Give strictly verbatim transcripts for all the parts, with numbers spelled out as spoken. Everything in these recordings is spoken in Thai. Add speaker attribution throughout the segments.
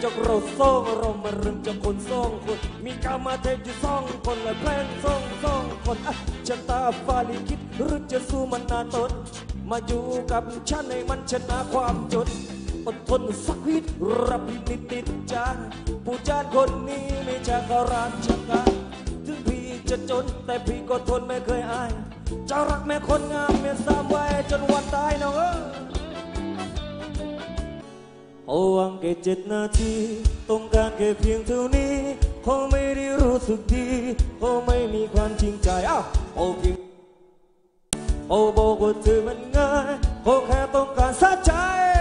Speaker 1: จากเราสองเรามาเริ่มจากคนสองคนมีกามาเทอยู่สองคนและแพลนสองสองคนอ่ะชะตาฟ้าลิขิตหรือจะสู้มันนาตนมาอยู่กับฉันให้มันชนะความจนอดทนสักวิดรับผิดนิดติดจานผู้จานคนนี้ไม่ใช่ข้าราชการถึงพี่จะจนแต่พี่ก็ทนไม่เคยอายจะรักแม่คนงามเมียสามไว้จนวันตายน้องเออโอ้วังแค่เจ็ดนาทีต้องการแค่เพียงเท่านี้เขาไม่ได้รู้สึกดีเขาไม่มีความจริงใจอ้าวโอ้เพียงโอ้บอกว่าเธอมันง่ายเขาแค่ต้องการสะใจ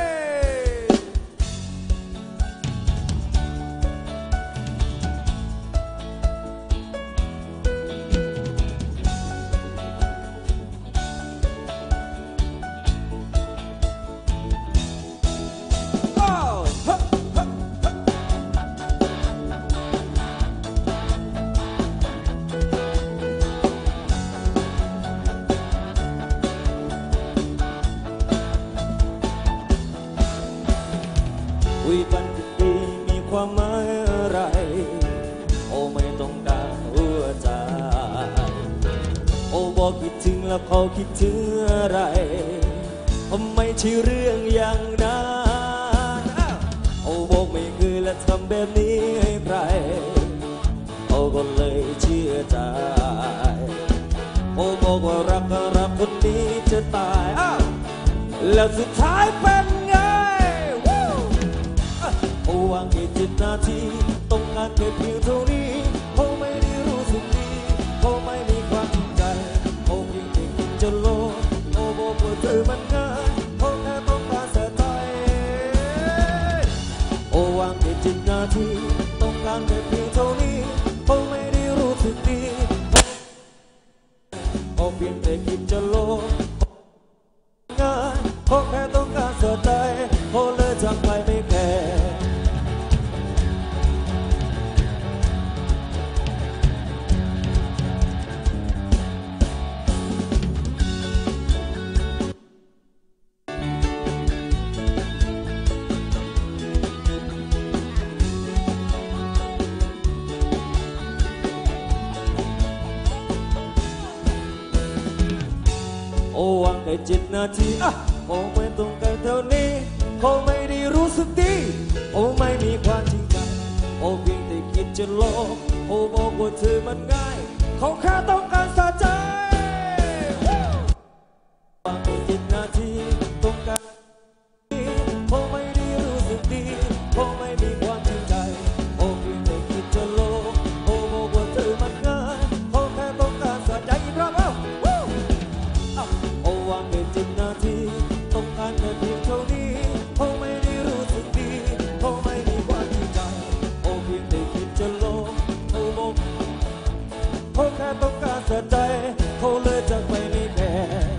Speaker 1: คุยกันดีมีความหมายอะไรโอ้ไม่ต้องการหัวใจโอ้บอกคิดถึงแล้วเขาคิดถึงอะไรทำไมใช่เรื่องอย่างนั้นโอ้บอกไม่เคยและทำแบบนี้ให้ใครโอ้ก็เลยเชื่อใจโอ้บอกว่ารักก็รักคนนี้จะตายแล้วสุดท้ายเป็นไงโอ้วางแค่เจ็ดนาทีต้องการแค่เพียงเท่านี้เขาไม่ได้รู้สึกดีเขาไม่มีความจริงใจเขาเพียงแต่คิดจะโลภโอ้บอกว่าเธอมันง่ายเขาแค่ต้องการสะใจโอ้วางแค่เจ็ดนาทีต้องการแค่เพียงเท่านี้เขาไม่ได้รู้สึกดีเขาเพียงแต่คิดจะโลภง่ายเขาแค่ต้องการสะใจเขาเลยจากไปไม่แคร์โอ้วางแค่เจ็ดนาทีอ่ะโอ้ไม่ต้องการเท่านี้เขาไม่ได้รู้สึกดีโอ้ไม่มีความจริงใจโอ้เพียงแต่คิดจะหลอกโอ้บอกว่าเธอมันง่ายเขาแค่ต้องการสะใจวางแค่เจ็ดนาทีต้องการเขาไม่ได้รู้สึกดีเขาไม่มีความจริงใจโอ้เพียงแต่คิดจะหลอกโอ้บอกว่าเธอมันง่ายเขาแค่ต้องการสะใจอีกครั้งวางแค่เจ็ดนาทีต้องการแค่เพียงเท่านี้เขาไม่ได้รู้สึกดีเขาไม่มีความจริงใจโอ้เพียงแต่คิดจะลงโอ้บอกเขาแค่ต้องการสะใจเขาเลยจากไปไม่แคร์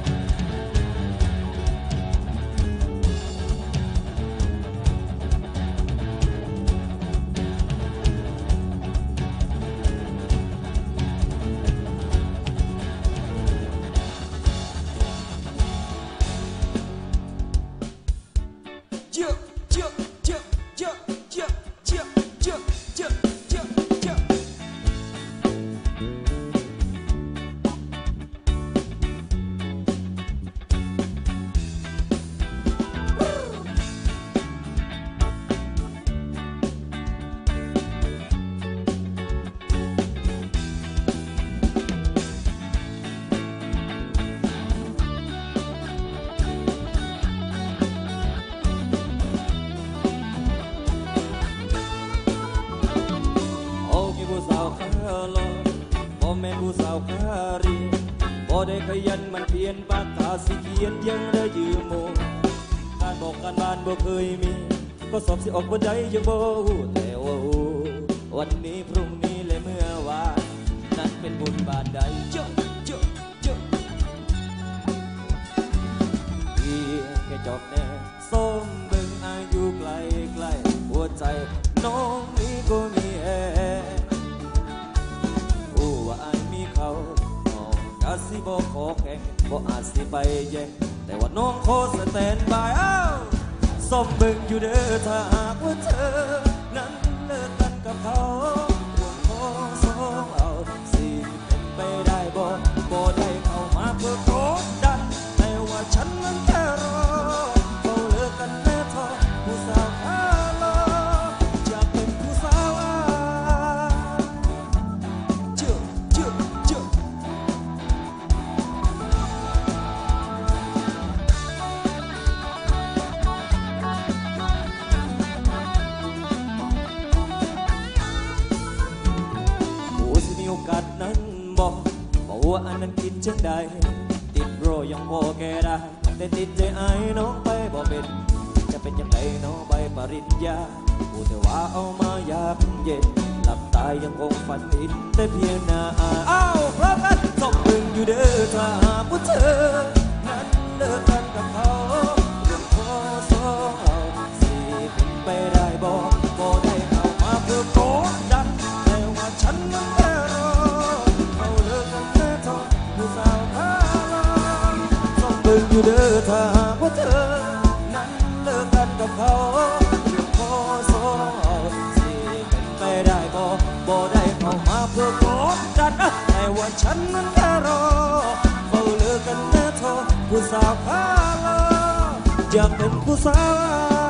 Speaker 1: แม่ผู้สาวคารีบ่ได้ขยันมันเพียนปากกาสิเขียนยังได้ยืมโมการบอกการบ้านบ่เคยมีก็สอบสิออกบ่ได้ยังบ่ฮู้แต่ว่าวันนี้พรุ่งนี้และเมื่อวานนั้นเป็นบุญบาทใดเจ้าเจ้าเจ้าเพียงแค่จอบแน่ส้มเบิ่งอายุไกลไกลหัวใจน้องนี้ก็มีแอว่าอายมีเขาน้องอาจสิบ่ขอแข่งบ่อาจสิไปแย่งแต่ว่าน้องขอสแตนบายอ้าวส้มเบิ่งอยู่เด้อถ้าหากว่าเธอนั้นอันนั้นคิดจังใดติดโรยังพอแก้ได้แต่ติดใจไอ้น้องไปบ่เป็นจะเป็นยังไงน้องใบปริญญาพูดแต่ว่าเอามาอยากเย็นหลับตายยังคงฝันอินแต่เพียงหน้าอ้าวเพราะกันต้องมึงอยู่เด้อถ้าหากว่าเธอนั้นเลิกกันกับเขาเรื่องพอสองสิเป็นไปได้บ่บ่ได้เข้ามาเพื่อโกดดันแต่ว่าฉันนั้นแค่รอเขาเลิกกันแน่ทนผู้สาวขาลองต้องมึงอยู่เด้อถ้าหากว่าเธอนั้นเลิกกันกับเขาเรื่องพอสองสิเป็นไปได้บ่บ่ได้เข้ามาเพื่อโกดดันแต่ว่าฉันนั้นแค่รอเขาเลิกกันแน่ทนผู้สาวขาลองอยากเป็นผู้สาว